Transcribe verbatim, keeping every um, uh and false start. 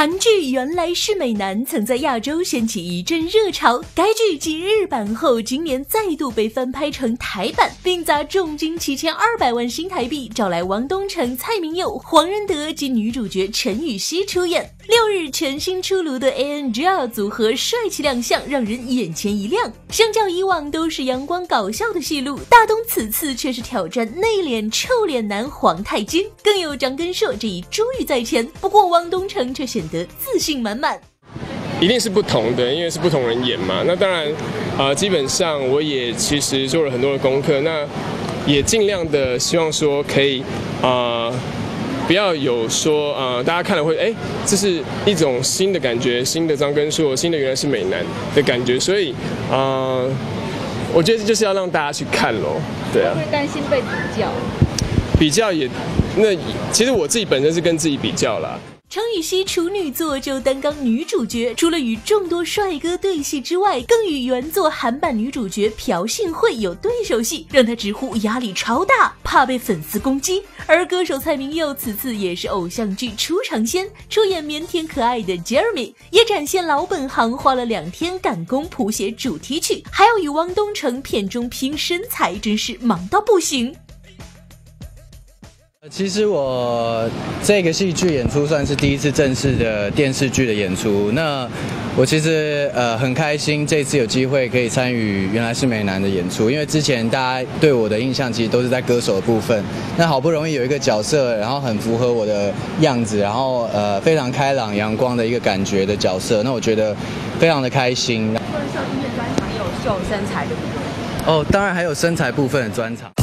韩剧《原来是美男》曾在亚洲掀起一阵热潮，该剧继日版后，今年再度被翻拍成台版，并砸重金七千二百万新台币，找来王东城、蔡明佑、黄仁德及女主角陈雨希出演。六日全新出炉的 A N G R 组合帅气亮相，让人眼前一亮。相较以往都是阳光搞笑的戏路，大东此次却是挑战内敛臭脸男黄太金，更有张根硕这一珠玉在前。不过王东城却显得自信满满。 一定是不同的，因为是不同人演嘛。那当然，呃，基本上我也其实做了很多的功课，那也尽量的希望说可以，呃。不要有说呃，大家看了会哎，这是一种新的感觉，新的张根硕，新的原来是美男的感觉，所以呃，我觉得就是要让大家去看咯，对啊。 会不会担心被比较？ 比较也，那其实我自己本身是跟自己比较啦。 陈雨希处女作就担纲女主角，除了与众多帅哥对戏之外，更与原作韩版女主角朴信惠有对手戏，让她直呼压力超大，怕被粉丝攻击。而歌手蔡明佑此次也是偶像剧出场先，出演腼腆可爱的 Jeremy， 也展现老本行，花了两天赶工谱写主题曲，还要与汪东城片中拼身材，真是忙到不行。 其实我这个戏剧演出算是第一次正式的电视剧的演出，那我其实呃很开心这次有机会可以参与原来是美男的演出，因为之前大家对我的印象其实都是在歌手的部分，那好不容易有一个角色，然后很符合我的样子，然后呃非常开朗阳光的一个感觉的角色，那我觉得非常的开心。 除了秀音乐专场，也有秀身材的部分。 哦，当然还有身材部分的专场。